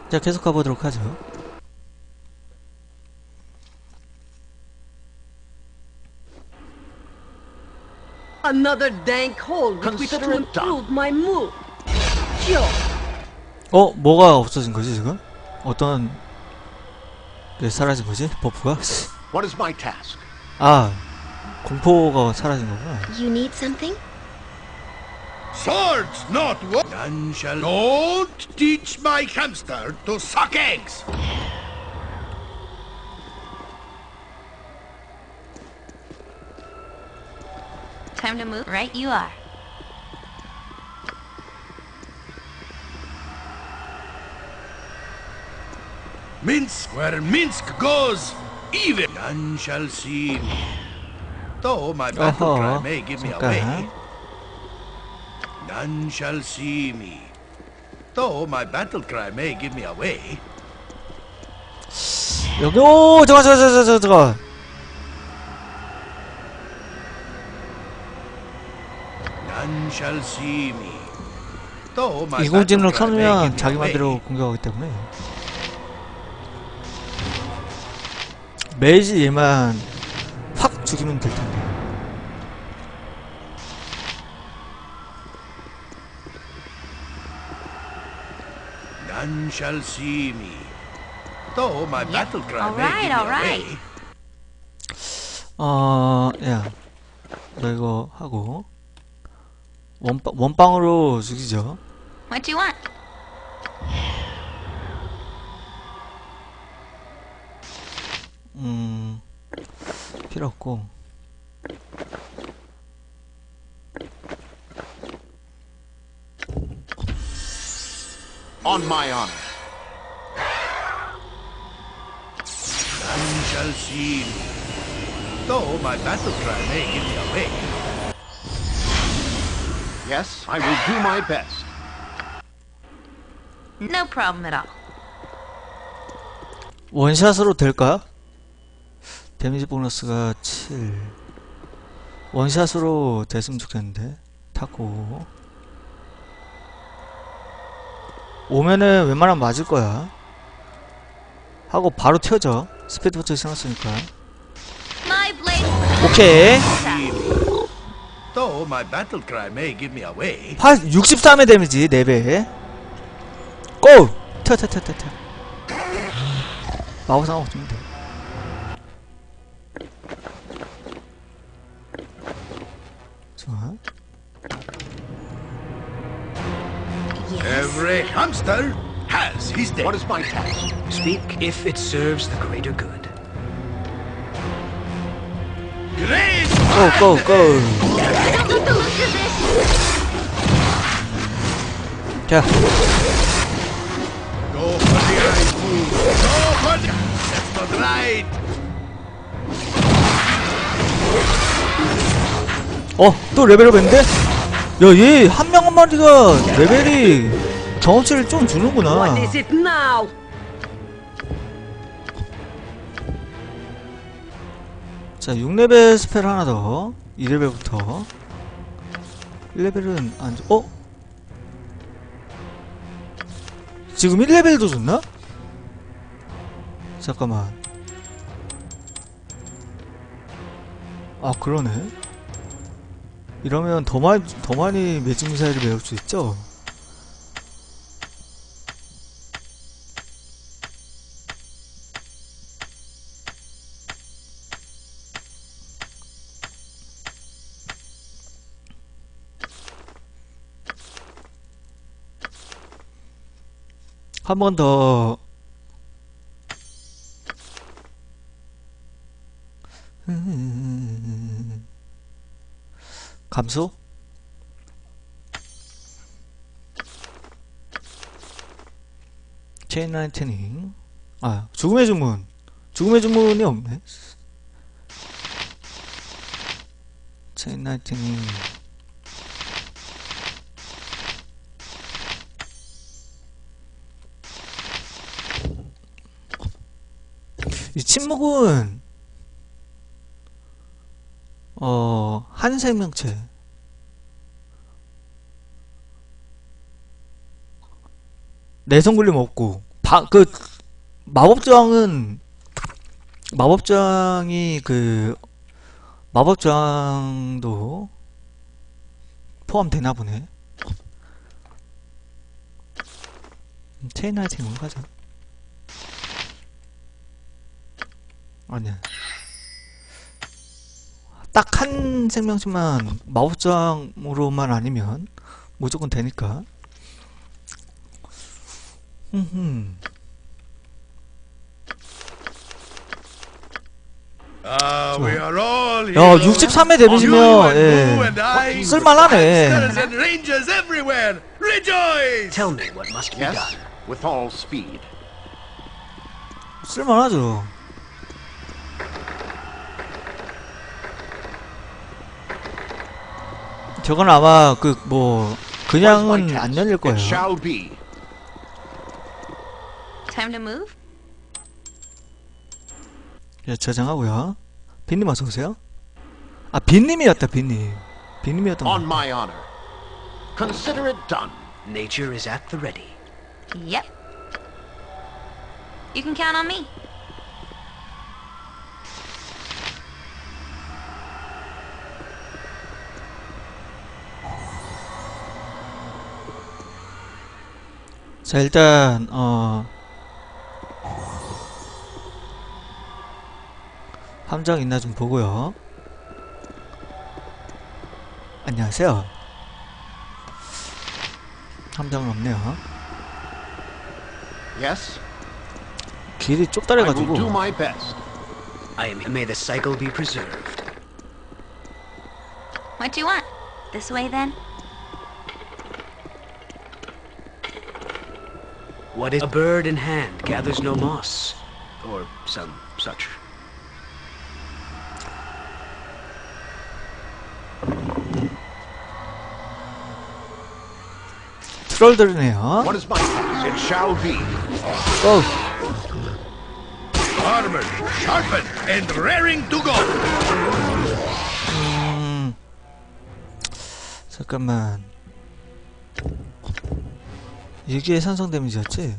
자, 계속 가보도록 하죠. Another dank hole with which to improve my mood. 뭐가 없어진 거지, 지금? 어떤 게 사라진 거지? 버프가? What is my task? 아, 공포가 사라진 거구나. You need something? Swords, not what? None shall. Don't teach my hamster to suck eggs. Time to move. Right you are. Minsk where Minsk goes, even none shall see me. Though my battle cry may give me away, none shall see me. Though my battle cry may give me away. 여기, 잠깐. None shall see me. Though my 이공진으로 battle cry may 켜놓으면 give me 자기 away. 맘대로 공격하기 때문에. 매지 얘만 확 죽이면 될 텐데. None shall see me. Though my battle cry may Alright, give me alright. away. 야, 너 이거 하고 원빵으로 죽이죠. What you want? 필요 없고. On my honor. None shall see me. Though my battle cry may give me away. Yes, I will do my best. No problem at all. 원샷으로 될까? 데미지 보너스가 7. 원샷으로 됐으면 좋겠는데. 타고 오면은 웬만하면 맞을 거야. 하고 바로 튀어져. 스피드 버튼 신었으니까. My blade. 오케이. See me. Though my battle cry may give me away. 63의 데미지 4배. 고! 튀어. 마법상 없으면 돼. 좋아. Every hamster has his day. What is my task? Speak if it serves the greater good. Great! 고! 자, Go for the eye, fool. Go for the... That's not right. 또 레벨업 했는데? 야, 얘 한 명 한 마리가 레벨이 경험치를 좀 주는구나. What is it now? 자, 6레벨 스펠 하나 더. 2레벨부터. 1레벨은 안 줘. 지금 1레벨도 줬나? 잠깐만. 아, 그러네. 이러면 더 많이 매직 미사일을 배울 수 있죠? 한 번 더. 감소? 체인 라이트닝. 아, 죽음의 주문. 죽음의 주문이 없네. 체인 라이트닝. 이 침묵은 한 생명체. 내성 굴림 없고 그 마법저항은 마법저항이 그 마법저항도 포함되나 보네. 체인 아이템으로 가자. 아니야. 딱 한 생명체만 마법저항으로만 아니면 무조건 되니까. We are all 야, heroes. 63회 데미지면 You and Boo and I, 쓸만하네. monsters and rangers everywhere. Rejoice! Tell me what must be Yes, done. with all speed. 쓸만하죠. 저건 아마 그 뭐 What is my 그냥은 task? 안 열릴 It 거예요. shall be. Time to move? 예, 저장하고요. 빈님 어서 오세요. 아, 빈님이었다, 빈님. 빈님이었던 On 거. my honor. Consider it done. Nature is at the ready. Yep. You can count on me. 자, 일단 함정 있나 좀 보고요. 안녕하세요. 함정은 없네요. Yes, 길이 I will do 좁다래가지고. my best. May the cycle be preserved. What do you want? This way then? What is a bird in hand gathers no moss, or some such. 트롤들이네요. What is my task? It shall be. 고! Armored, sharpened, and raring to go. 잠깐만. 이게 산성 데미지였지?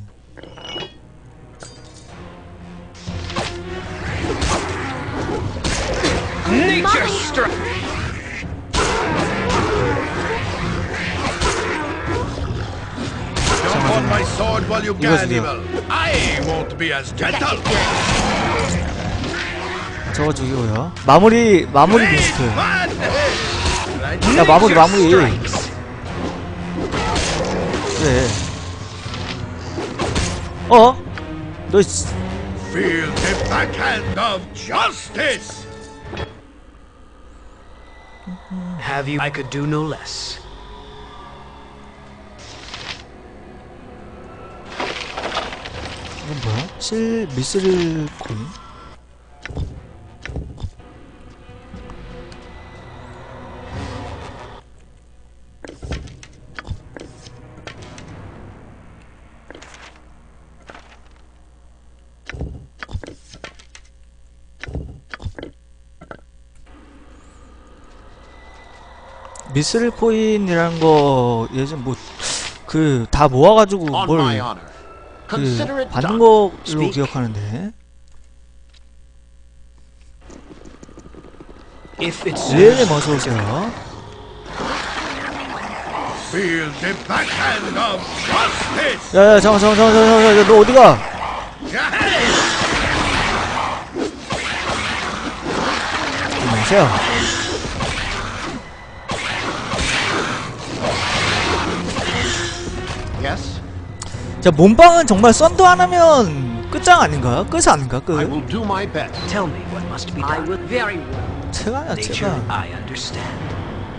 Nature strike. Jump on my sword while you can, 이거 evil. I won't be as gentle. 저거 죽이고요. 마무리 미스트. Man! 야, 마무리. 그래. 너 Feel the backhand of justice. Have you? I could do no less. 이건 뭐야? 미스릴 코인? 미스릴 코인이란 거 예전 뭐 그 다 모아가지고 On 뭘 my honor. Consider 그 it 받는 done. 거로 Speak. 기억하는데 If it's 리엘님 어서 오세요. Feel the backhand of justice. 야야 잠깐 너 어디가? 안녕하세요. Yes, 자, 몸빵은 정말 썬더 안 하면 끝장 아닌가? 끝이 아닌가? I 끝? will do my best. tell me what must be I done. will very well. 체가야 Nature, 체가. I understand.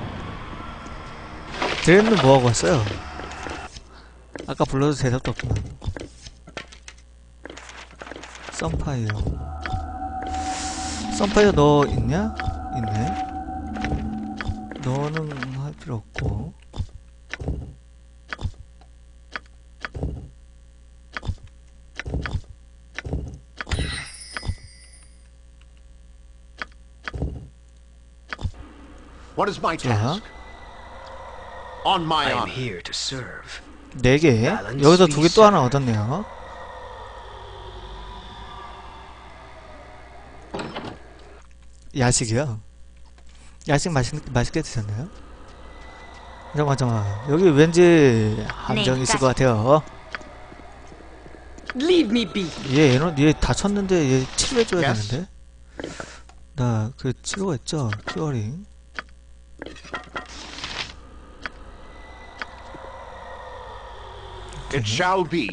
드레는 뭐하고 왔어요? 아까 불러도 대답도 없구나. 썬파이어 너 있냐? 있네. 너는 할 필요 없고. What is my 좋아. task? On my I am honor. here to serve. 4개. 여기서 2개 또 하나 얻었네요. 야식이요? 야식 맛있게 드셨나요? 잠깐만 여기 왠지 함정 있을 것 같아요. Leave me be. 얘 다쳤는데 얘 치료해줘야 Yes. 되는데. 나 그 치료가 있죠? 큐어링. It shall be.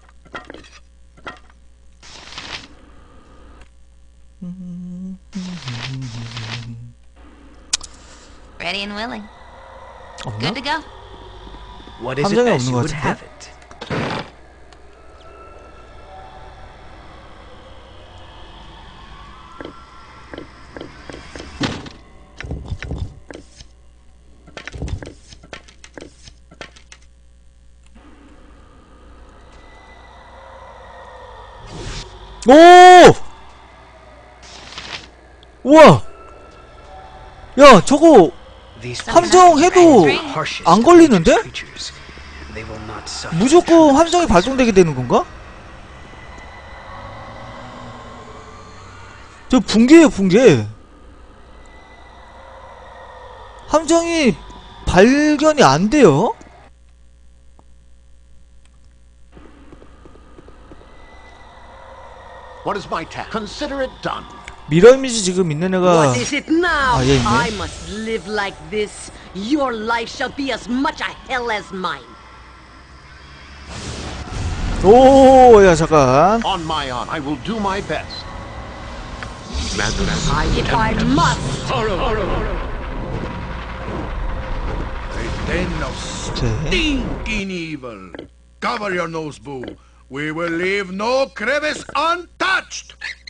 Ready and willing. 없나? Good to go. What is it 함정이 as 없는 you 것 would 같은데? have it? 오! 우와! 야, 저거 These 함정 해도 harshest 안 걸리는데? creatures. They will not suffer. 무조건 함정이 발동되게 되는 건가? 저 붕괴예요, 붕괴. 함정이 발견이 안 돼요? What is my task? Consider it done. 미러 이미지 지금 있는 애가 What is it now? 아, 얘 있네. I must live like this. Your life shall be as much a hell as mine. 오, 야, 잠깐. On my honor, I will do my best. If I must. A den of 오케이. stinking evil. Cover your nose, Boo. We will leave no crevice untouched.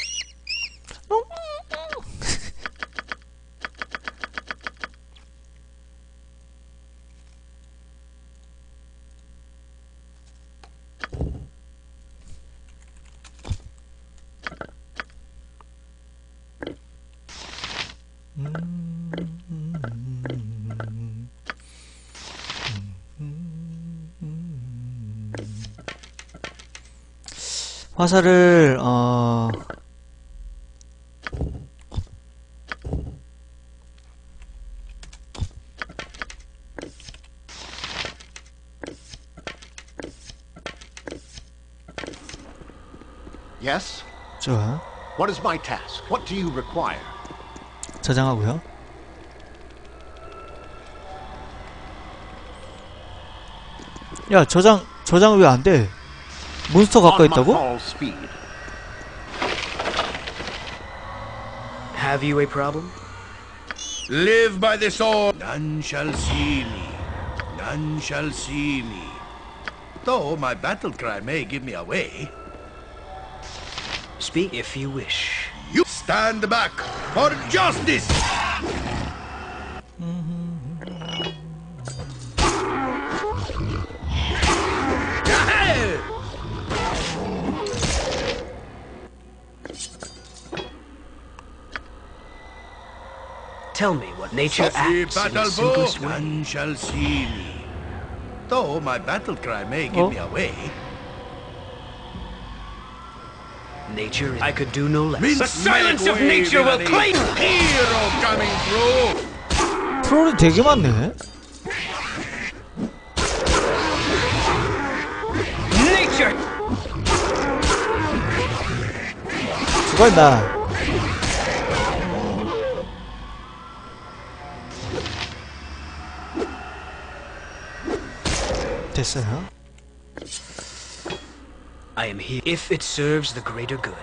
화살을 Yes? 좋아. What is my task? What do you require? 저장하고요. 야, 저장 왜 안 돼? 몬스터 가까이 On my 있다고? all speed. Have you a problem? Live by the sword. None shall see me. None shall see me. Though my battle cry may give me away. Speak if you wish. You stand back for justice. Tell me what nature See acts in battle its bow. simplest way. None shall see me. Though my battle cry may give Oh. me away. Nature is... I could do no less. The silence of nature will claim hero coming through. 트롤이 되게 많네. Nature! 죽어 임마. 됐어요. I am here if it serves the greater good.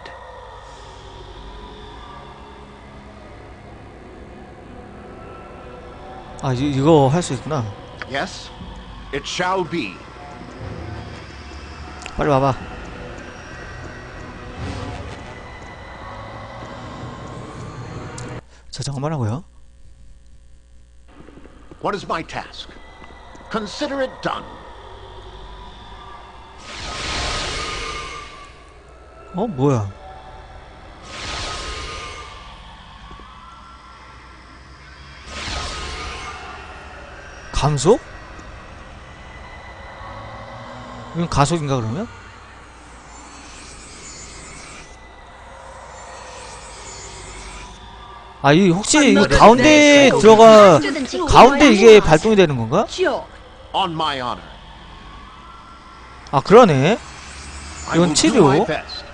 아, 이거 할 수 있구나. Yes? It shall be. 빨리 와봐. 저장만 하고요. What is my task? Consider it done. 뭐야? 감속? 이건 가속인가 그러면? 아, 이 혹시 이 가운데 들어가 가운데 이게 발동이 되는 건가? Sure. On my honor. 아, 그러네. I 이건 will do 치료. my best.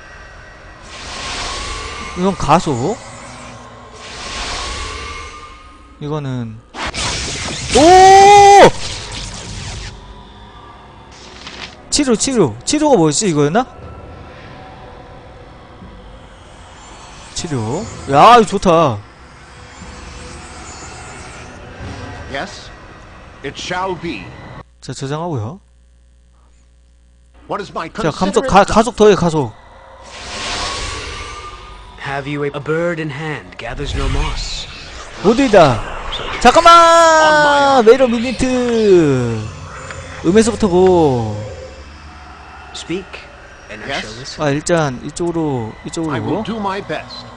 이건 가속. 이거는 오! 치료가 뭐였지? 이거였나? 치료. 야, 이거 좋다. Yes, it shall be. 자, 저장하고요. What is my 자, considerate 가속 더해, 가속. Have you a bird in hand gathers no moss? 모두이다. 잠깐만! 메이러 미니트. 음에서부터 고. Speak, and I Yes? shall listen. 아, 일단 이쪽으로 I will 고. do my best.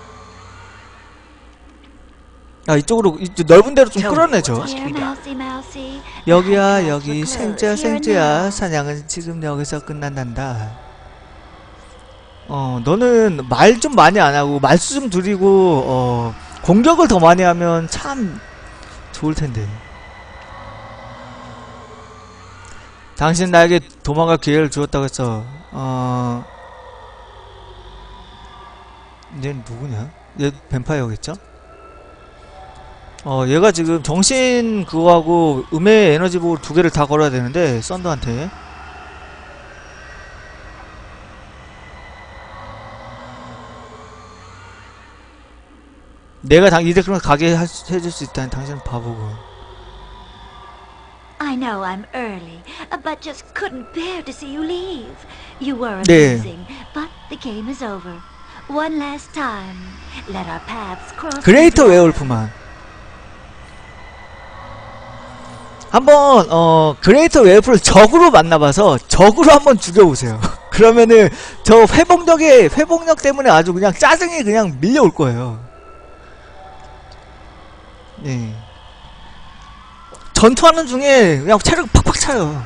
아, 이쪽으로 넓은 데로 좀 Tell me 끌어내죠. what must be done. Mousy, mousy. 여기야, 여기 생쥐야, Here 생쥐야. now. 사냥은 지금 여기서 끝난단다. 너는 말 좀 많이 안 하고 말수 좀 줄이고 공격을 더 많이 하면 참 좋을 텐데. 당신 나에게 도망갈 기회를 주었다고 했어. 얘는 누구냐? 얘 뱀파이어겠죠? 얘가 지금 정신 그거하고 음의 에너지 보호 두 개를 다 걸어야 되는데, 썬더한테. 내가 이제 그럼 가게 해줄 수 있다니 당신은 바보고. I know I'm early, but just couldn't bear to see you leave. You were 네. amazing, but the game is over. One last time, let our paths cross. 그레이터 웨어울프만. 한번 그레이터 웨어울프를 적으로 만나봐서 적으로 한번 죽여보세요. 그러면은 저 회복력 때문에 아주 그냥 짜증이 그냥 밀려올 거예요. 예. 전투하는 중에 그냥 체력 팍팍 차요.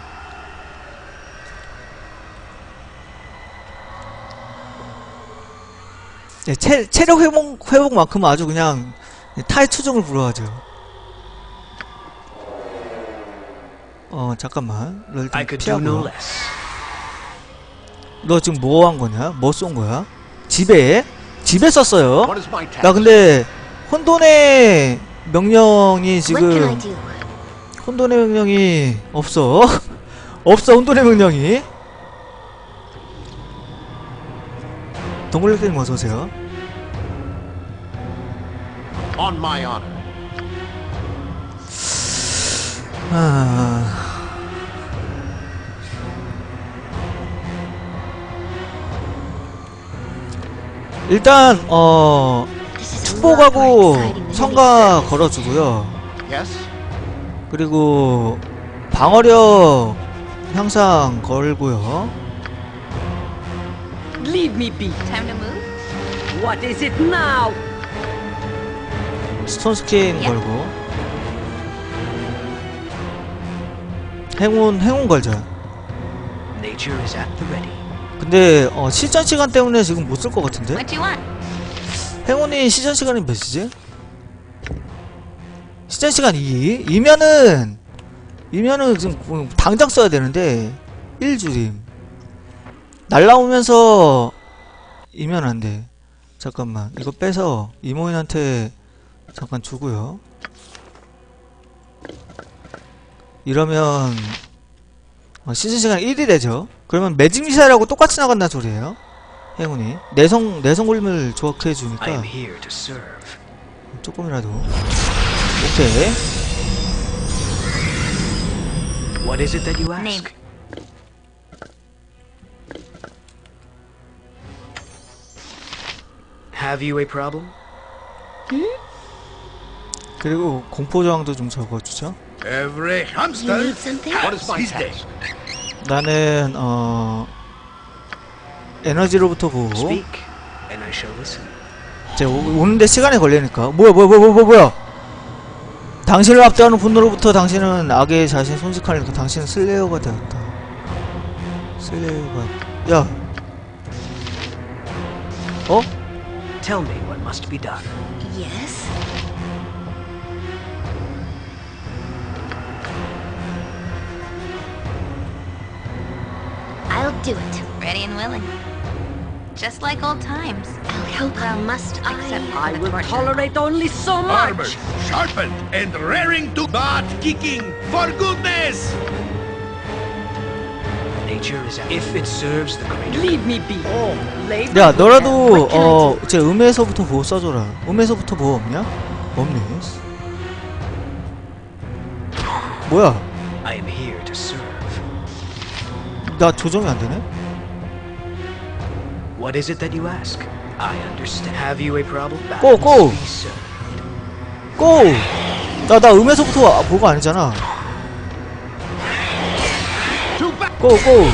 예, 체력 회복만큼 아주 그냥 타의 추종을 불허하죠. 잠깐만. 너 I 일단 could do no 피하고. less. 너 지금 뭐 한 거냐? 뭐 쏜 거야? 집에 썼어요. What is my task? 나 근데 혼돈의 명령이 What can I 지금 do? 혼돈의 명령이 없어. 없어, 혼돈의 명령이. 동물력대님 어서오세요. On my honor. 일단 This is a lot more 축복하고 exciting than 성가 걸어주고요. Yes? 그리고 방어력 향상 걸고요. Leave me be. Time to move? What is it now? 스톤 스킨 야. 걸고 행운 걸자. Nature is at the ready. 근데 시전 시간 때문에 지금 못 쓸 것 같은데? What you want? 행운이 시전 시간이 몇이지? 시전 시간 2. 이면은 지금 당장 써야 되는데 1줄임. 날라오면서 이면 안 돼. 잠깐만. 이거 빼서 이모인한테 잠깐 주고요. 이러면 시즌 시간 1이 되죠. 그러면 매직 미사일하고 똑같이 나간다는 소리예요. 행운이 내성 골림을 좋게 I 해주니까 am here to serve. 조금이라도. 오케이. What is it that you Name. ask? Have you a problem? 그리고 공포 저항도 좀 적어주죠. Every You hamster need something? What is has my his day. task? 나는 에너지로부터 보고 Speak, and I shall listen. 이제 오는데 시간이 걸리니까. 뭐야. 당신을 압도하는 분노로부터 당신은 악의 자신 손직하니까 당신은 슬레이어가 되었다. 슬레이어가. 야. Tell me what must be done. Yes? I'll do it. Ready and willing. Just like old times. I'll help. Well, Must except for I the will torture. tolerate only so Armored, much. sharpened, and raring to butt kicking for goodness! Nature is if it serves the greater. Leave me be. Labor 야 will 너라도 have. What can I do? 제 음에서부터 보호 써줘라. 음에서부터 보호 없냐? 없네. 뭐야? I am here to serve. 나 조정이 안 되네? What is it that you ask? I understand. Have you a problem? Go, go. Be served. 고! 나 음에서부터 보호가 아니잖아. 고, 고!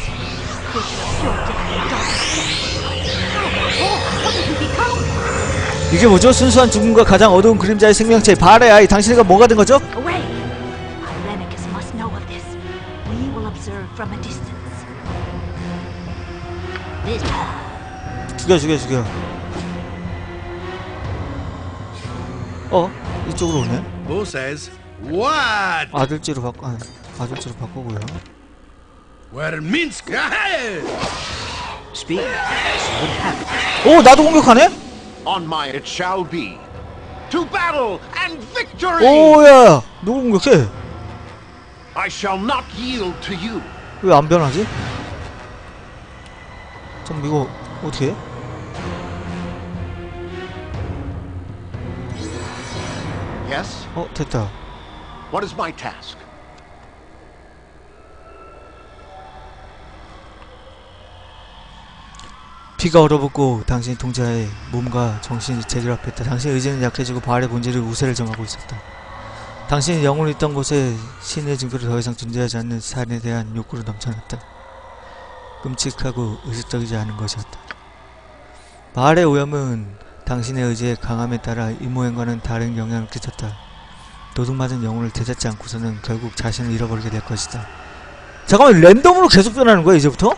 이게 뭐죠? 순수한 죽음과 가장 어두운 그림자의 생명체 발의 아이 당신이가 뭐가 된 거죠? Away! Irenicus must know of this. We will observe from a distance. This 죽여. 이쪽으로 오네. Who says what? 아들지로 바꾸고요. Where Minsk ahead! Speak. So would have it. 오, 나도 공격하네? On my it shall be. To battle and victory! 오, 야, 누구 공격해? I shall not yield to you. 왜 안 변하지? 잠깐 이거 어떻게 해? Yes? 됐다. What is my task? 피가 얼어붙고 당신의 통제하에 몸과 정신이 제결합했다. 당신의 의지는 약해지고 바알의 본질을 우세를 점하고 있었다. 당신이 영혼이 있던 곳에 신의 증거를 더 이상 존재하지 않는 살인에 대한 욕구로 넘쳐났다. 끔찍하고 의식적이지 않은 것이었다. 바알의 오염은 당신의 의지의 강함에 따라 이모행과는 다른 영향을 끼쳤다. 도둑맞은 영혼을 되찾지 않고서는 결국 자신을 잃어버리게 될 것이다. 잠깐만, 랜덤으로 계속 변하는 거야 이제부터?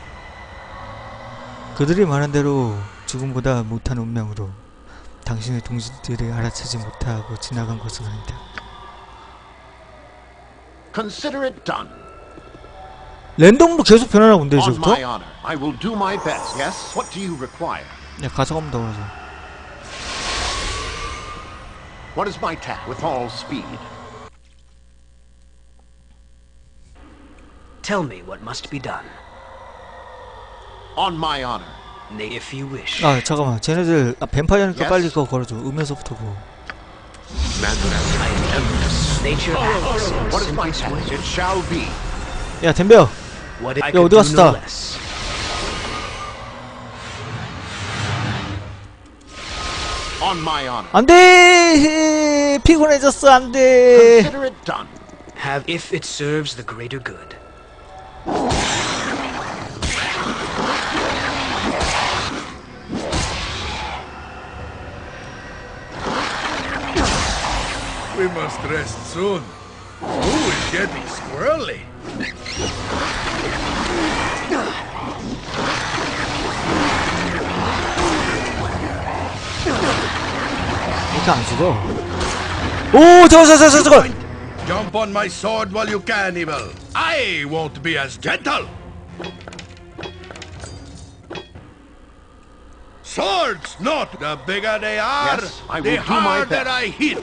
그들이 말한 대로 죽음보다 못한 운명으로 당신의 동지들이 알아채지 못하고 지나간 것은 아니다. Consider it done. 랜덤으로 계속 변하나 본데 On 이제부터? my honor, I will do my best. Yes? What do you require? 야, 가서 한번 더 가자. What is my task? With all speed. Tell me what must be done. On my honor. If you wish. 잠깐만, 쟤네들 뱀파이어니까 Yes? 빨리 그거 걸어줘. 음에서부터 보고. I am Empress. Nature acts in the What is my simplest task? way. It shall be. 야, 덤벼. What I 야, could 어디 do 갔어, no 다? less. On my honor. 안돼. 피곤해졌어. 안돼. Consider it done. Have if it serves the greater good. We must rest soon. Ooh, it's getting squirrely. 이렇게 안 죽어. 오, 저거. Jump on my sword while you can, evil. I won't be as gentle. Swords, not the bigger they are, Yes, I the will do my harder best. I hit.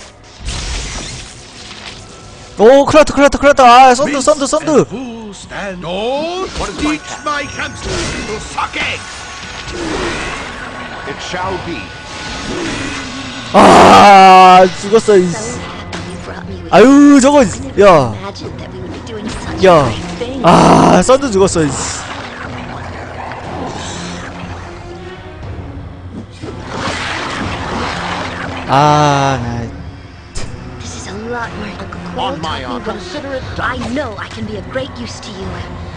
오, 클라트. 아, 썬드. And who stand? Don't What is my teach task? my hamster to suck eggs. It shall be. 아, 죽었어. 이. so happy you brought me with 아유, 저거. I never 야. imagined that we would be doing such 야. a great thing. 아, 썬드 죽었어. 이. 나. This is a lot more Uncle Quill On my taught me honor. well. Consider it I done. know I can be of great use to you.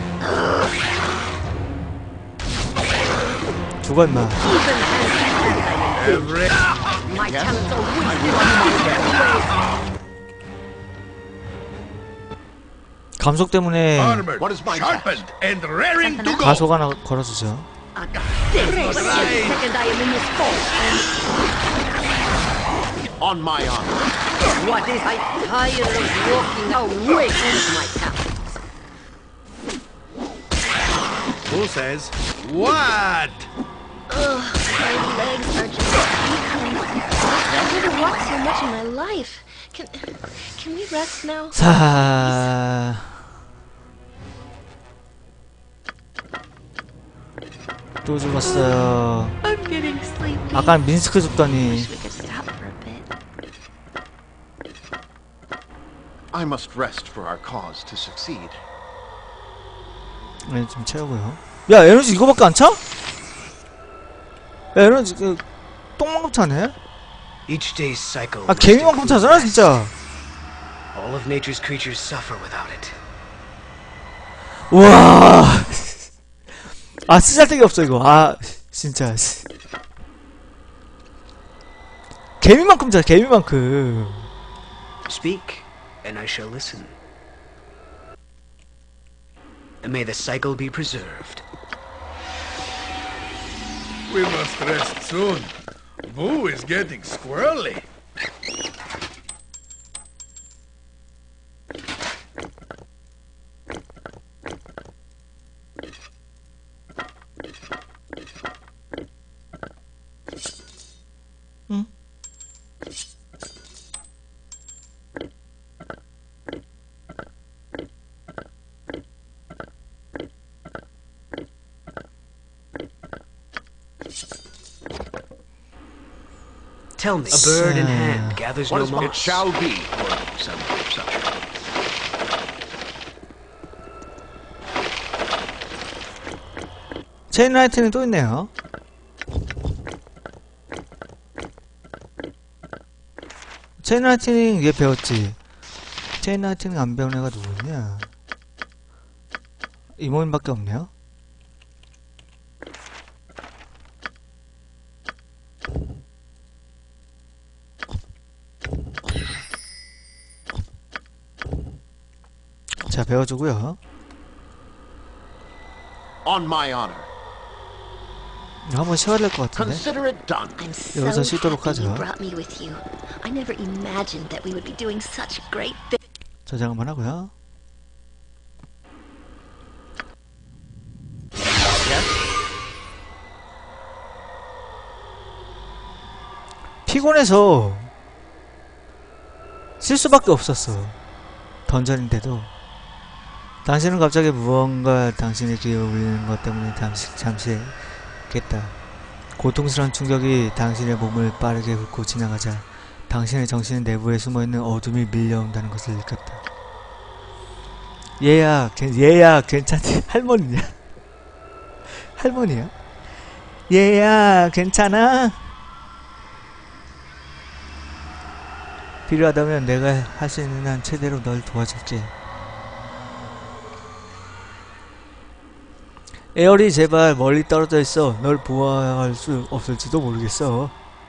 죽어, 임마. Even as Every my Yes? talents are I wasted will on do my my best. 감속 때문에 armored, What is my sharpened, and raring to go. 가속 하나 걸어주세요. This is the second I am in this force. On my honor. What is I tired of walking away from my town? Who says what? Ugh, my legs are just aching. I've never walked so much in my life. Can we rest now? 자, 또 죽었어요. I'm getting sleepy. 아까 민스크 죽더니. Wish we could stop for a bit. I must rest for our cause to succeed. 네, 좀 채우고요. 야, 에너지 이거밖에 안 차? 야, 에너지 그 똥만큼 차네? Each day's cycle. 아, 개미만큼 차잖아, 진짜. All of nature's creatures suffer without it. 우와. 아, 쓰잘데기 없어, 이거. 아, 진짜. 개미만큼 차, 개미만큼. Speak, and I shall listen. And may the cycle be preserved. We must rest soon. Boo is getting squirrely. Tell me, a bird in hand gathers What no is moss. it shall be, or some such. 체인 라이트는 또 있네요. 체인 라이트닝 얘 배웠지. 체인 라이트닝 안 배운 애가 누구냐? 이모님밖에 없네요. 자, 배워주고요. On my honor. 한번 쉬어야 될 것 같은데. Consider it done. I'm so 여기서 쉬도록 happy you 하죠. brought me with you. I never imagined that we would be doing such great things. 저장 한번 하고요. 피곤해서 쉴 수밖에 없었어. 던전인데도. 당신은 갑자기 무언가 당신의 귀에 울리는 것 때문에 잠시 깼다. 고통스러운 충격이 당신의 몸을 빠르게 훑고 지나가자 당신의 정신은 내부에 숨어있는 어둠이 밀려온다는 것을 느꼈다. 얘야 괜찮지? 할머니냐? 할머니야? 얘야 괜찮아? 필요하다면 내가 할 수 있는 한 최대로 널 도와줄게. 에어리 제발 멀리 떨어져 있어. 널 보호할 수 없을지도 모르겠어.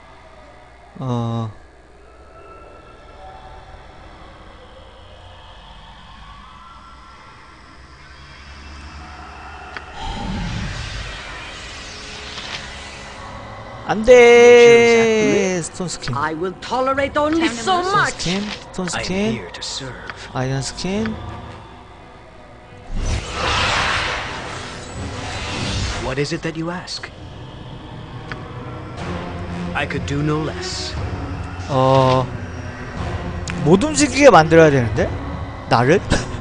안돼. 스톤 스킨. I will tolerate only so much. 스킨. 스톤 I'm 스킨. here to serve. 아이언 스킨. What is it that you ask? I could do no less. 못 움직이게 만들어야 되는데? 나를?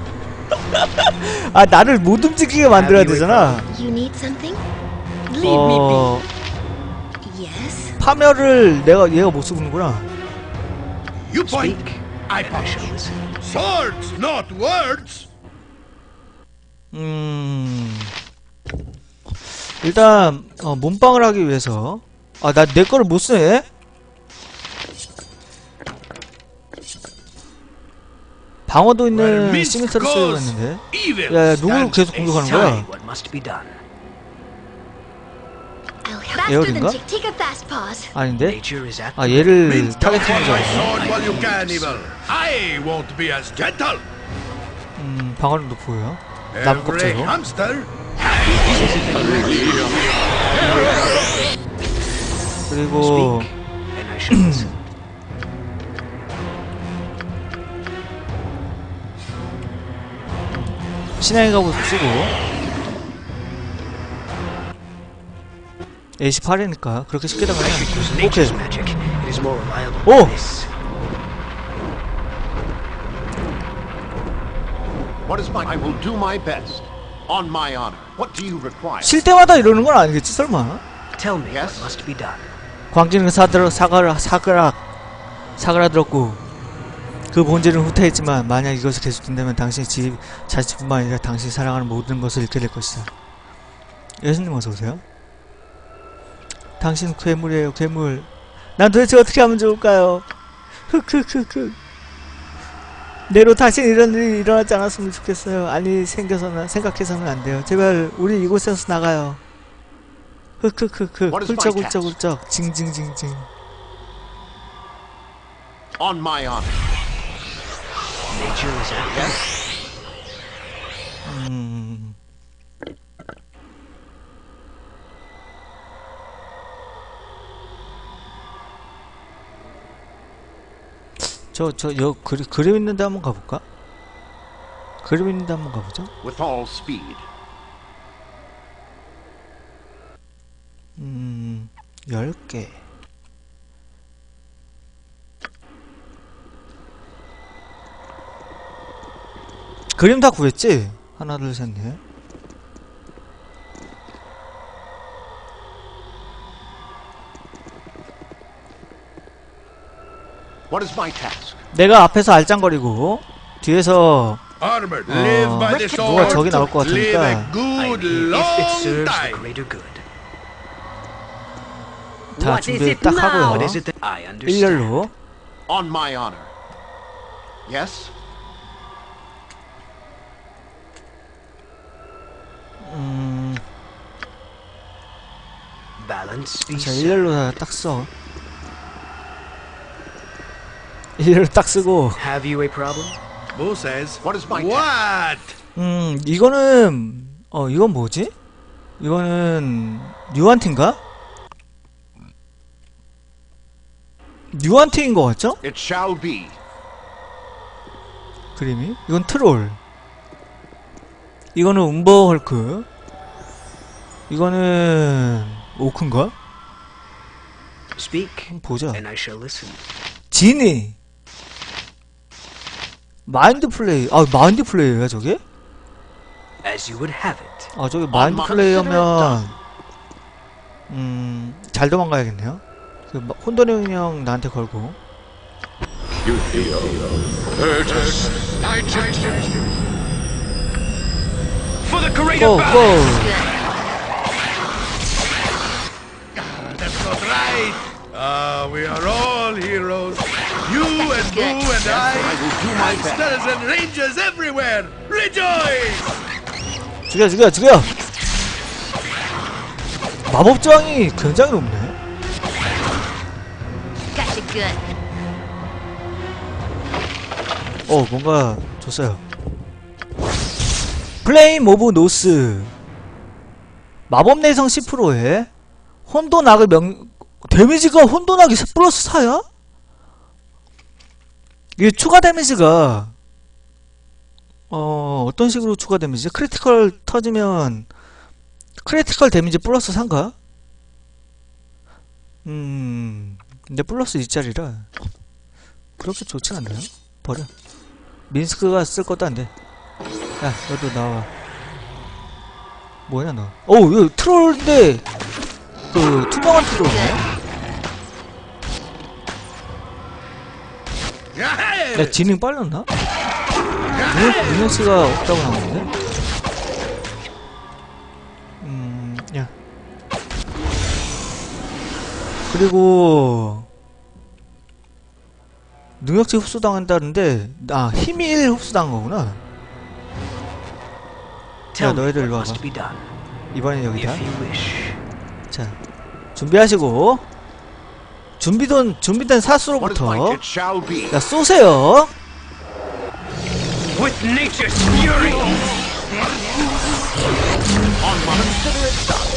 아, 나를 못 움직이게 만들어야 되잖아. You need something? Leave me be. Yes. 파멸을 얘가 못 쓰는구나. You point, Speak, I and I shall punch. listen. Swords, not words. 일단 몸빵을 하기 위해서 나 내 거를 못 쓰네. 방어도 Where 있는 mince 시미터를 쓰려고 goes, 했는데. evil 야, 누구를 stands 계속 공격하는 aside. 거야? What must be done? I'll help. 에어리인가? Faster than Chick. Take a fast pause. 아닌데? Nature is at 얘를 Mince, don't 타겟팅한 hold my 줄 알았네. sword while you can, evil. I won't be as gentle. 방어력 높고요. 나무 Every 껍질로. hamster. 그리고 and I shall listen. 신앙의 갑옷 쓰고 AC 8이니까 그렇게 쉽게 당하냐. Use 오케이. nature's magic. It is more reliable 오! than this. What is my... I will do my best. On my honor. What do you require? 쉴 때마다 이러는 건 아니겠지 설마. Tell me Yes? what must be done. 광진은 사그라들었고 그 본질은 후퇴했지만 만약 이것이 계속된다면 당신의 자식뿐만 아니라 당신이 사랑하는 모든 것을 잃게 될 것이다. 예수님 어서오세요. 당신은 괴물이에요. 괴물. 난 도대체 어떻게 하면 좋을까요? 흑흑흑흑. 내로 다시 이런 일이 일어나지 않았으면 좋겠어요. 아니 생각해서는 안 돼요. 제발 우리 이곳에서 나가요. 흑흑흑흑. 훌쩍훌쩍훌쩍. 징징징징. On my honor. Nature is at work. 그림 있는데 한번 가볼까? 그림 있는데 한번 가보자. With all speed. 10개. 그림 다 구했지? 하나, 둘, 셋, 넷. What is my task? 내가 앞에서 알짱거리고 뒤에서 Armored, live by the sword. 누가 저기 나올 것 Live a 같으니까 I good mean, if it long serves the time. greater good. 다 What is 준비 it 딱 now? 하고요. What is it that I understand? 일렬로. On my honor. Yes? Balance be 자, set. 일렬로 딱 써. 일렬로 딱 쓰고. Have you a problem? Bo says, What is my what? 이거는 이건 뭐지? 이거는 뉴한티인가? 뉴한티인 것 같죠? It shall be. 그림이? 이건 트롤. 이거는 움버 헐크. 이거는 오크인가? Speak, 한번 보자. and I shall listen. 지니. 마인드 플레이. 마인드 플레이야 저게? As you would have it. 저기 마인드 플레이하면 잘 도망가야겠네요. 그 혼돈의 인형 나한테 걸고. For the greater 고! battle! 고! That's not right. We are all heroes. You and Boo and I, gangsters and rangers everywhere. Rejoice! 죽여! 마법 저항이 굉장히 높네. Gotcha good. 뭔가 줬어요. 플레임 오브 노스. 마법 내성 10%에 혼돈악을 데미지가 혼돈악이 플러스 4야? 이게 추가 데미지가 어떤 식으로 추가 데미지? 크리티컬 터지면 크리티컬 데미지 플러스 3가? 근데 플러스 2짜리라 그렇게 좋진 않나요? 버려. 민스크가 쓸 것도 안 돼. 야, 너도 나와. 뭐냐, 너. 이거 트롤인데, 투명한 트롤이네? Yahay! 나 지능 빨랐나? 능력치가 없다고 나오는데? 야. 그리고, 능력치 흡수당한다는데, 힘이 1 흡수당한 거구나. Tell me 너희들 what 일로 와봐. must be done. 이번엔 여기다. If you wish. 자, 준비하시고, 준비된 What is my... 사수로부터, It shall be. 자, 쏘세요. With nature's fury! On my... Consider it done.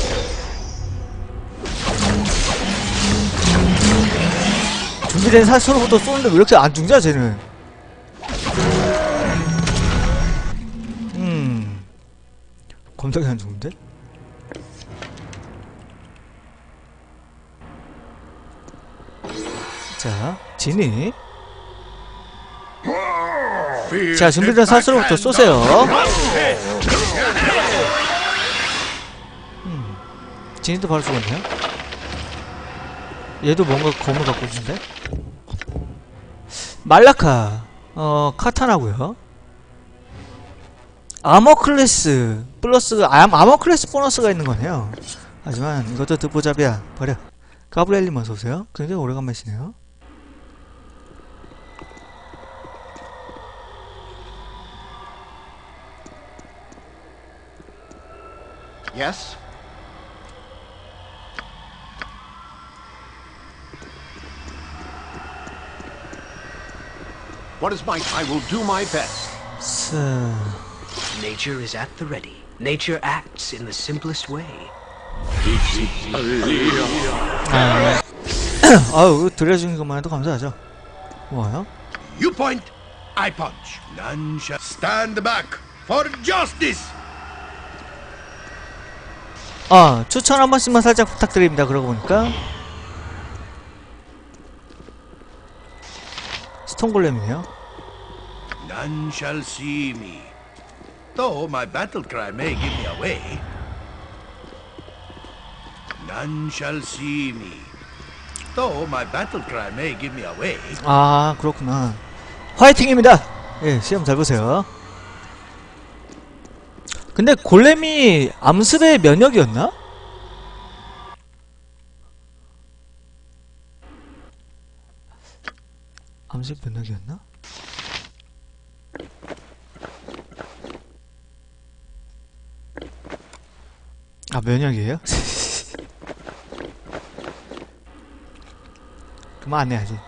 준비된 사수로부터 쏘는데 왜 이렇게 안 죽냐, 쟤는. 겁나게 안 좋은데? 자, 진입. 자, 준비된 사슬로부터 쏘세요. 진입도 바로 죽었네요. 얘도 뭔가 검을 갖고 있는데? 말라카, 카타나고요. 아머 클래스 플러스 아머 클래스 보너스가 있는 거네요. 하지만 이것도 듣보잡이야. 버려. 가브리엘님 어서오세요. 굉장히 오래간만이시네요. Yes? What is my... I will do my best. Nature is at the ready. Nature acts in the simplest way. 아유, 들려주는 것만 해도 감사하죠. 뭐요? You point, I punch. None shall stand back for justice. 아, 추천 한 번씩만 살짝 부탁드립니다. 그러고 보니까 스톤골렘이네요. None shall see me. Though my battle cry may give me away. None shall see me. Though my battle cry may give me away. 아, 그렇구나. 화이팅입니다. 예, 시험 잘 보세요. 근데 골렘이 암습의 면역이었나? 암습 면역이었나? 아, 면역이에요? 그만 안 해야지.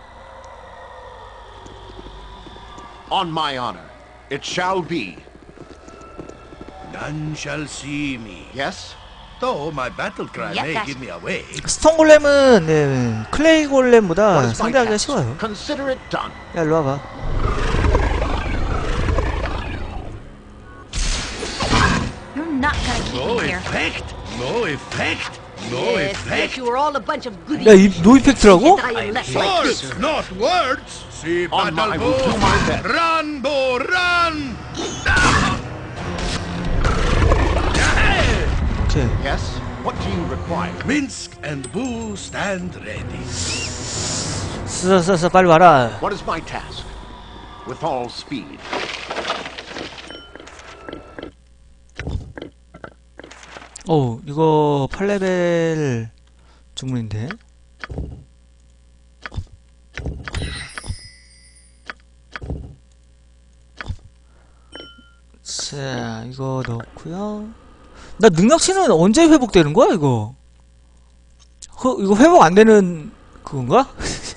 On my honor, it shall be. None shall see me. Yes? Though my battle cry Yep, may that's- give me away. 스톤 골렘은 네, 클레이 What 골렘보다 is my 상대하기가 task? 쉬워요. Consider it done. 야, 일로 와봐. You're not gonna keep No me here. effect. No effect. No Yes, yes, effect. you were all a bunch of goodies. 야, 이 노이펙트라고? I am left like this. Words, not words. See, On my- I battle will do my best. Run, Bo, run. 오케이. Yes? What do you require? Minsk and Boo stand ready. 쓰쓰쓰 빨리 와라. What is my task? With all speed. 오, 이거 8레벨 주문인데. 자, 이거 넣고요. 나 능력치는 언제 회복되는 거야, 이거? 이거 회복 안 되는 그건가?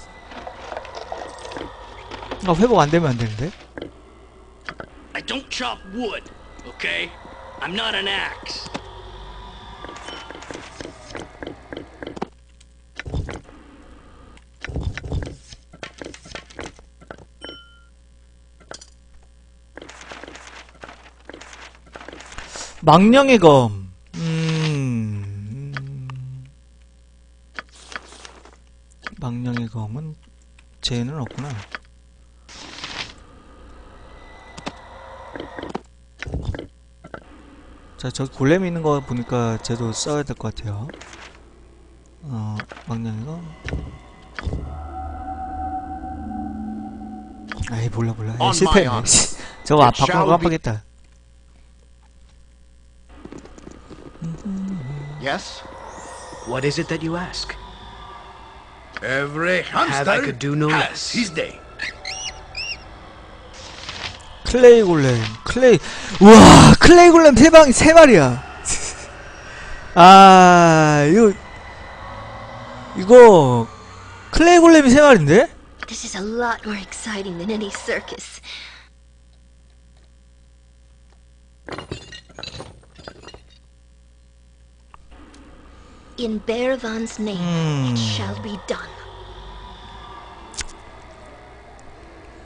아, 회복 안 되면 안 되는데. I don't chop wood, okay? I'm not an axe. 망령의 검. 망령의 검은 쟤는 없구나. 자, 저기 골렘이 있는 거 보니까 쟤도 써야 될 것 같아요. 망령의 검. 아이, 몰라. On 실패했네. my honor. 저거 It 바꾸는 shall 거 be- 깜빡했다. Yes? What is it that you ask? Every Have I hamster could do no has less. his day. 클레이 골렘. 우와, 클레이 골렘 세 마리야. 아, 이거 클레이 골렘이 세 마리인데? This is a lot more exciting than any circus. In Baravan's name, it shall be done.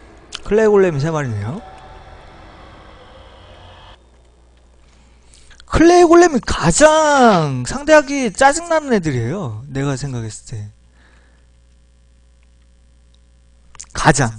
클레이 골렘이 세 마리네요. 클레이 골렘이 가장 상대하기 짜증나는 애들이에요. 내가 생각했을 때. 가장.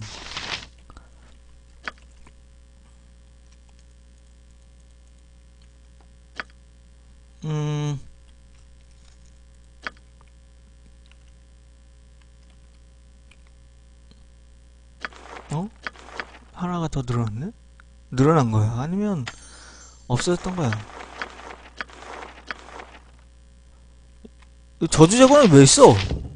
어? 하나가 더 늘어났네? 늘어난 거야? 아니면 없어졌던 거야? 저주 제거는 왜 있어?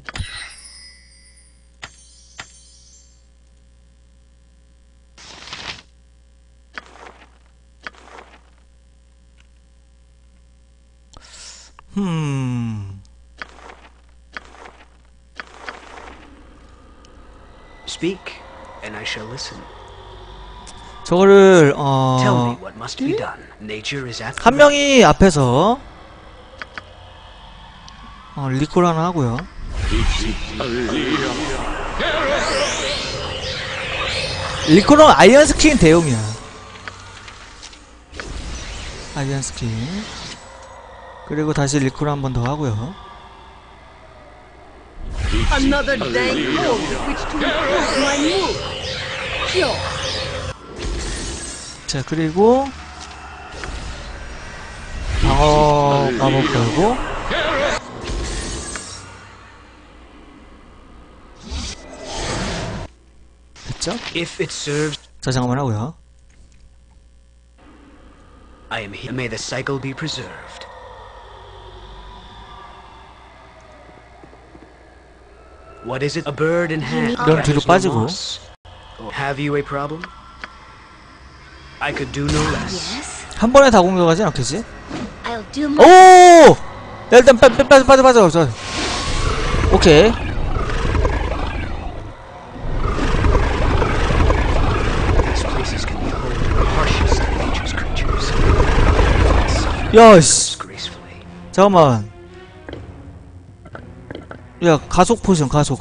Speak, and I shall listen. 저거를 Tell me what must be done. Nature is at 한 명이 앞에서 리콜 하나 하고요. 리콜은 아이언 스킨 대용이야. 아이언 스킨. 그리고 다시 리콜 한 번 더 하고요. Another dank hole with which to improve my move. Sure. 자, 그리고 방어 마법 걸고 됐죠? If it serves, 자, 잠깐만 하고요. I am here. May the cycle be preserved. What is it? A bird in hand. 넌 뒤로 빠지고. Have you a problem? I could do no less. Yes, 한 번에 다 공격하진 않겠지? I'll do my. 오! 야, 일단 빠져. 오케이. These places can be home to the harshest of nature's creatures. 야, 씨. Disgracefully. 잠깐만. 야, 가속 포션, 가속.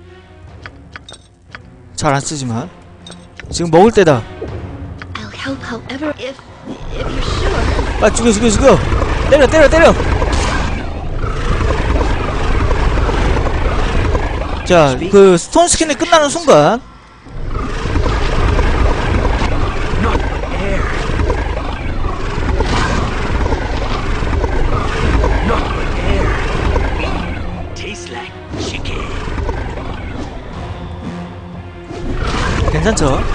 잘 안 쓰지만. 지금 먹을 때다. I'll help however if you're sure. 빨리 죽여. 때려. 자, 그 스톤 스킨이 끝나는 순간 Not but air. Not but air. Tastes like chicken. 괜찮죠?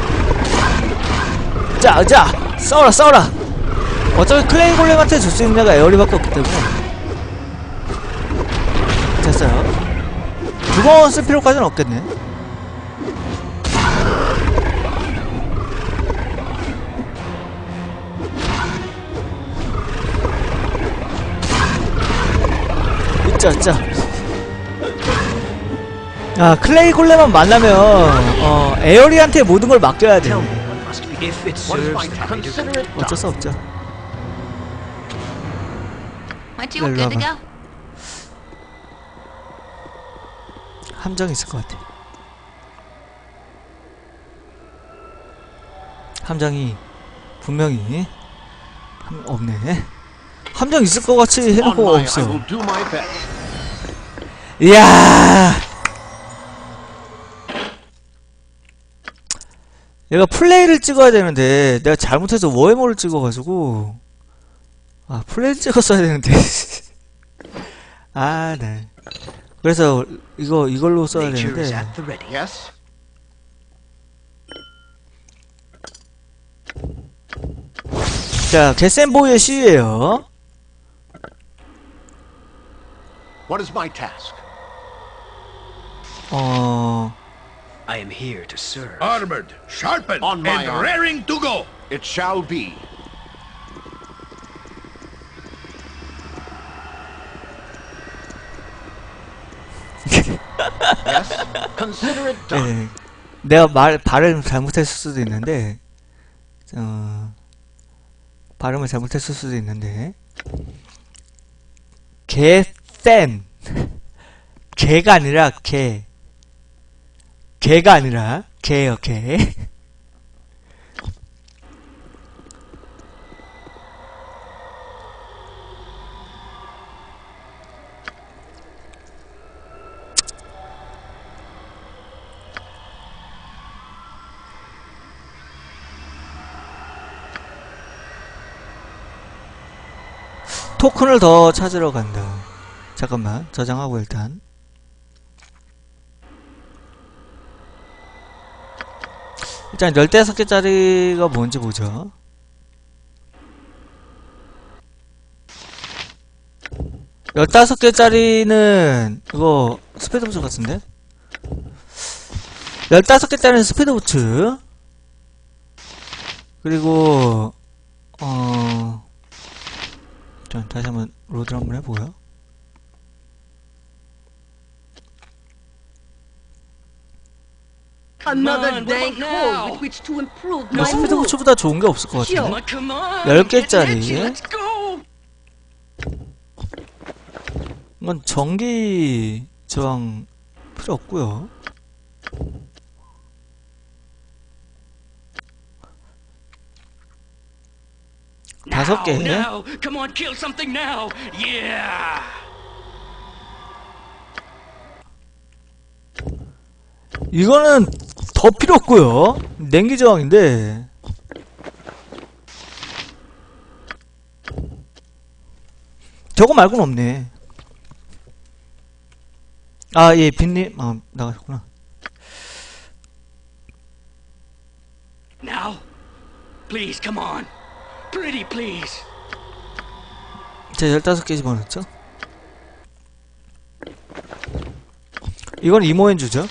자, 싸워라. 어차피 클레이 골렘한테 줄 수 있는 애가 에어리밖에 없기 때문에. 됐어요. 두 번 쓸 필요까지는 없겠네. 있자. 아, 클레이 골렘만 만나면 에어리한테 모든 걸 맡겨야 돼. Tell me what must be. If it serves the greater good. 어쩔 수 없죠. Aren't you good to go? 함정이 있을 것 같아. 함정이 분명히 없네. 함정 있을 것 같이 On 해놓고 my, I 없어. will do my best. 이야, 얘가 플레이를 찍어야 되는데 내가 잘못해서 워해머를 찍어가지고 플레이를 찍었어야 되는데. 네. 그래서 이걸로 써야 Nature is 되는데. at the ready. Yes? 자, 개센보이의 시위에요. What is my task? I am here to serve. Armored, sharpened, On my and arm. raring to go. It shall be. Yes? Consider it done. 네, 내가 발음 잘못했을 수도 있는데, 발음을 잘못했을 수도 있는데, 개센, 개가 아니라 개가 아니라 개요, 개. 토큰을 더 찾으러 간다. 잠깐만, 저장하고 일단. 일단 15개짜리가 뭔지 보죠. 열다섯 개짜리는 이거 스피드 부츠 같은데? 15개짜리는 스피드 부츠. 그리고 자, 다시 한번 로드를 한번 해보고요. Another dank hole with which to improve my 스피드 mood. 부츠보다 좋은 게 없을 것 같은데? Come on. 10개짜리. Let's go. 이건 전기 저항 필요 없고요. 다섯 개. Now, come on, kill something now. Yeah. 이거는 더 필요 없고요. 냉기 저항인데. 저거 말고는 없네. 아, 예, 빈님, 나가셨구나. Now, please, come on. Pretty, please. 제가 15개 집어넣었죠? 이건 이모엔주죠?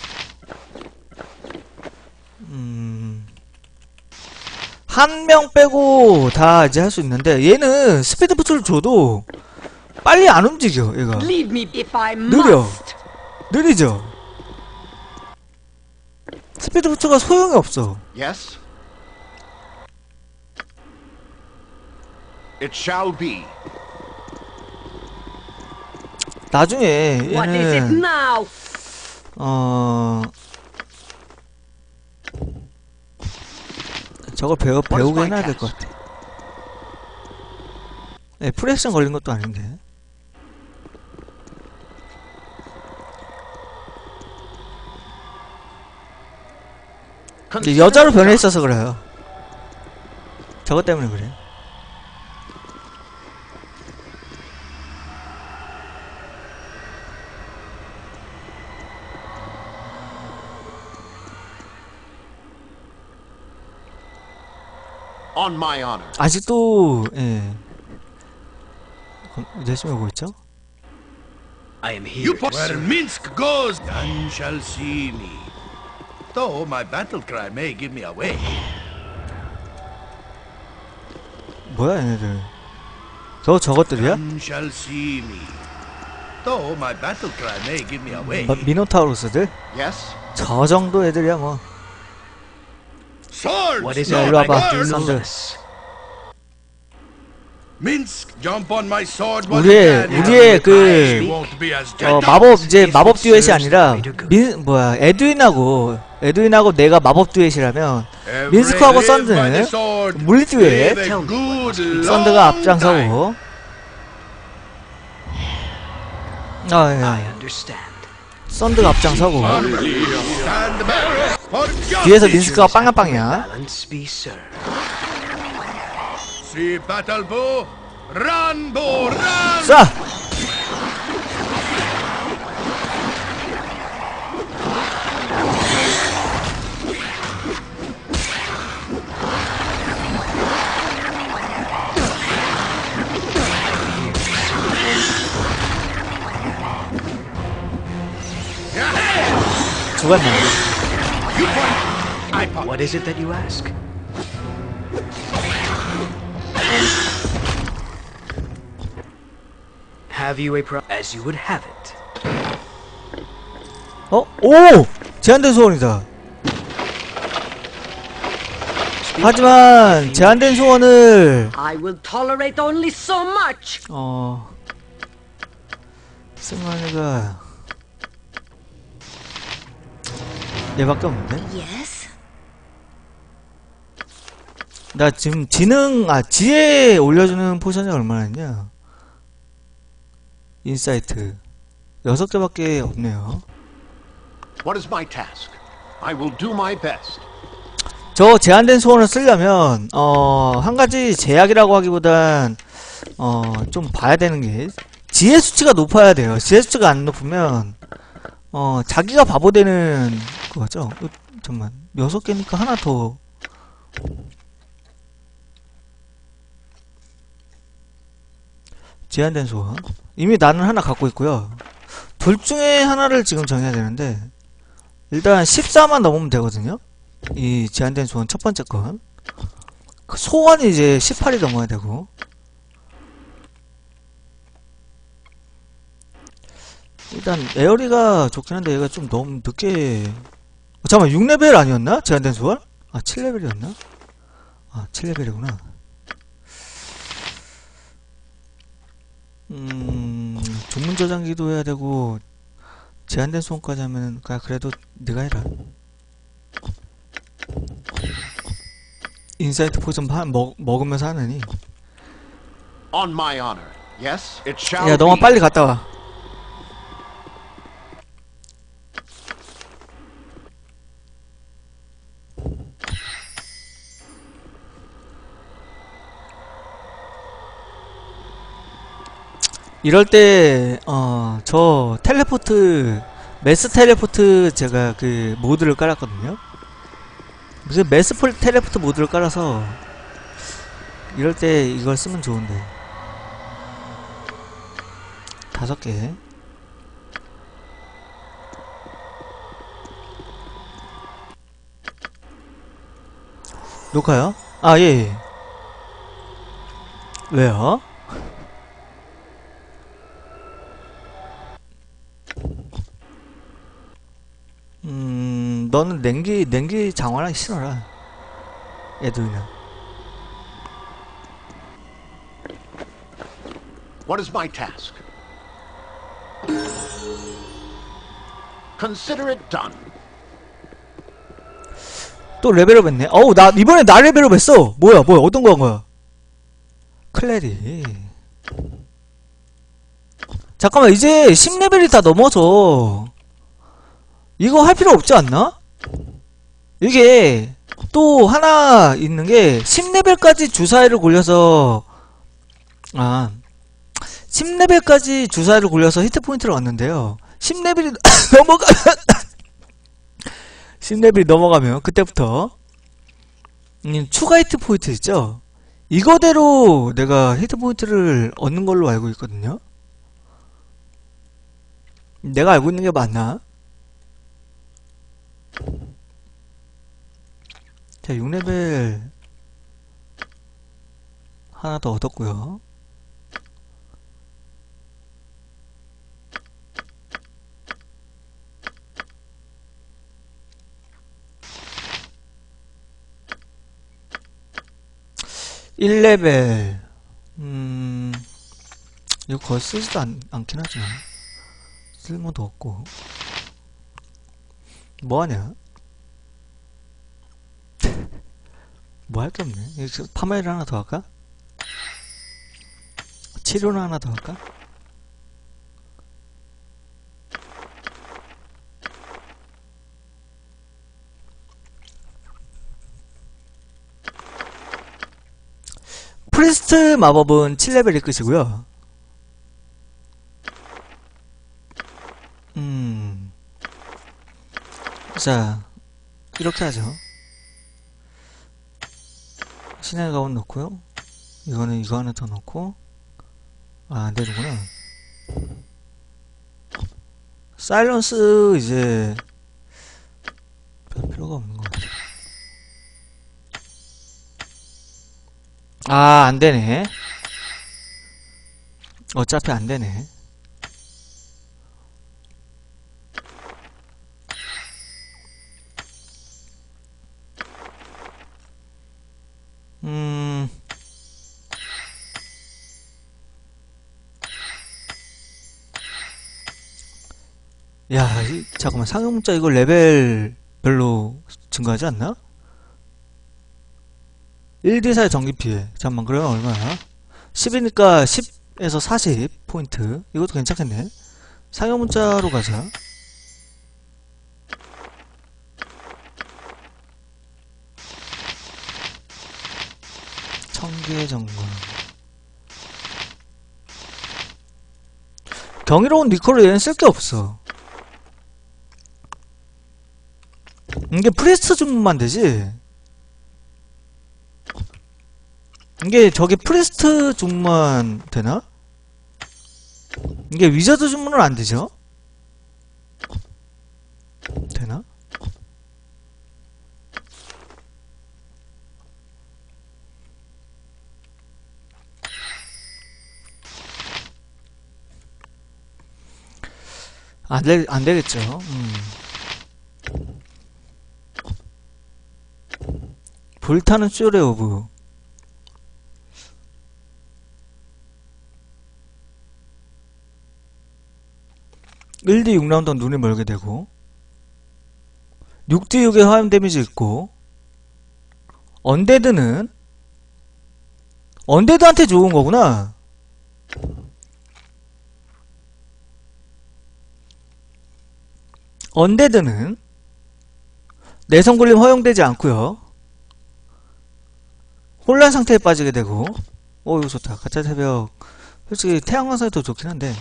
한 명 빼고 다 이제 할 수 있는데, 얘는 스피드 부츠를 줘도 빨리 안 움직여, 얘가. Leave me if I 느려. must. 느리죠? 스피드 부츠가 소용이 없어. Yes? It shall be. 나중에 What is it 얘는 now? 저걸 배우게 해놔야 될 것 같아. 네, 프레션 걸린 것도 아닌데. 이제 여자로 변해 있어서 그래요. 저것 때문에 그래. On my honor. 아직도 예. 열심히 오고 있죠? I am here. You where Minsk goes, none shall see me. Though my battle cry may give me away. 뭐야 얘네들? 저것들이야? None shall see me. Though my battle cry may give me away. 미노타우루스들? Yes? 저 정도 애들이야 뭐. Swords! What is 야, it? 일로 와봐. Do 썬드. this. Minsk, jump on my sword while you can. 우리의 그 I won't be as gentle. 마법 듀엣이 아니라 에드윈하고 내가 마법 듀엣이라면 민스크하고 썬드는 물리 듀엣. 썬드가 앞장서고. I understand. 썬드가 앞장서고. Stand back for 뒤에서 justice. 민스크가 빵야빵이야. Balance be served. See battle bow, run bow, run! 쏴! 죽었네. You point, I pop. What is it that you ask? Have you a as you would have it? 오! 제한된 소원이다. 하지만 제한된 소원을 I will tolerate only so much. 승환이가 얘밖에 없는데? Yes? 나 지금 지혜 올려주는 포션이 얼마나 있냐? 인사이트 6개밖에 없네요. What is my task? I will do my best. 저 제한된 소원을 쓰려면 한 가지 제약이라고 하기보단 좀 봐야 되는 게 지혜 수치가 높아야 돼요. 지혜 수치가 안 높으면 자기가 바보 되는 거죠. 잠깐만 6개니까 하나 더. 제한된 소원. 이미 나는 하나 갖고 있고요. 둘 중에 하나를 지금 정해야 되는데 일단 14만 넘으면 되거든요. 이 제한된 소원 첫 번째 건. 그 소원이 이제 18이 넘어야 되고. 일단 에어리가 좋긴 한데 얘가 좀 너무 늦게. 잠깐만 6레벨 아니었나? 제한된 소원? 아 7레벨이었나? 아 7레벨이구나. 주문 저장기도 해야 되고 제한된 소원까지 하면 그래도 네가 해라. 인사이트 포션 먹으면서 하느니. On my honor. Yes, it shall 야 너만 be. 빨리 갔다 와. 이럴 때 저 텔레포트 매스 텔레포트 제가 그 모드를 깔았거든요. 무슨 매스 텔레포트 모드를 깔아서 이럴 때 이걸 쓰면 좋은데. 5개. 녹화요? 아 예. 왜요? 너는 냉기 장화랑 신어라. 에드위는. What is my task? Consider it done. 또 레벨업 했네. 어우, 이번에 나 레벨업 했어. 뭐야, 어떤 거 한 거야? 클레리. 잠깐만, 이제 10레벨이 다 넘어서. 이거 할 필요 없지 않나? 이게, 또 하나 있는 게, 10레벨까지 주사위를 굴려서, 10레벨까지 주사위를 굴려서 히트포인트를 얻는데요. 10레벨이 넘어가면 그때부터 추가 히트포인트 있죠? 이거대로 내가 히트포인트를 얻는 걸로 알고 있거든요. 내가 알고 있는 게 맞나? 자, 6레벨 하나 더 얻었고요. (1레벨) 이거 거의 쓰지도 않긴 하지만 쓸모도 없고. 뭐하냐? 뭐 할 게 없네. 파마일 하나 더 할까? 치료는 하나 더 할까? 프리스트 마법은 7레벨이 끝이고요. 자, 이렇게 하죠. 신의 가운 넣고요. 이거는 이거 하나 더 넣고. 안되는구나. 사일런스 이제 별 필요가 없는 것 같아. 안되네. 어차피 안되네. 야, 잠깐만, 상용문자 이거 레벨 별로 증가하지 않나? 1D4의 전기피해. 잠깐만, 그러면 얼마야? 10이니까 10에서 40 포인트. 이것도 괜찮겠네. 상용문자로 가자. 청계 정권. 경이로운 리콜을 얘는 쓸 게 없어. 이게 프리스트 주문만 되지? 이게 저게 프리스트 주문만 되나? 이게 위저드 주문은 안 되죠? 되나? 안 되겠죠. 불타는 쇼레 오브. (1대 6라운드) 눈이 멀게 되고 6대 6의 화염 데미지 있고 언데드는 언데드한테 좋은 거구나. 언데드는 내성 굴림 허용되지 않고요. 혼란 상태에 빠지게 되고. 이거 좋다. 가짜 새벽. 솔직히 태양광선이 더 좋긴 한데.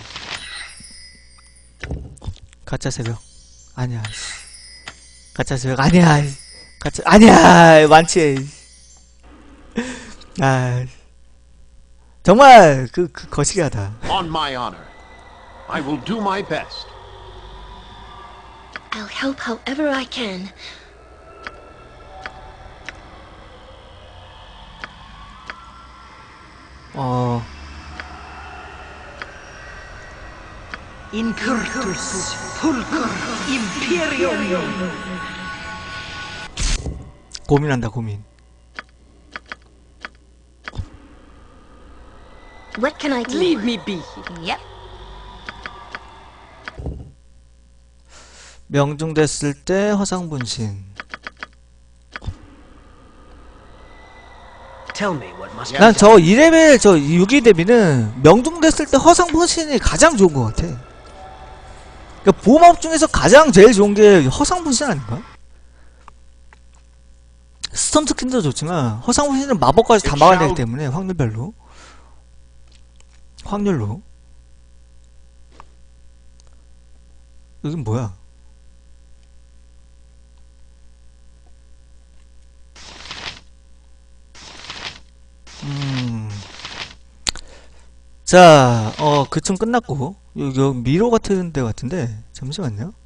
가짜 새벽 아니야. 가짜 새벽 아니야. 가짜 아니야. 많지. 아 정말 그 거시기하다. On my honor, I will do my best. I'll help however I can. Incurtus Pulcrum Imperium. 고민한다 고민. What can I do? Leave me be. Yep. 명중됐을 때 허상분신. Tell me what must 난 저 2레벨 저 6위 대비는 명중됐을 때 허상분신이 가장 좋은 것 같아. 그러니까 보호막 중에서 가장 제일 좋은 게 허상분신 아닌가? 스톰 스킨도 좋지만 허상분신은 마법까지 다 막아야 되기 때문에 확률별로 여긴 뭐야? 자, 그쯤 끝났고, 여기 미로 같은 데 같은데, 잠시만요.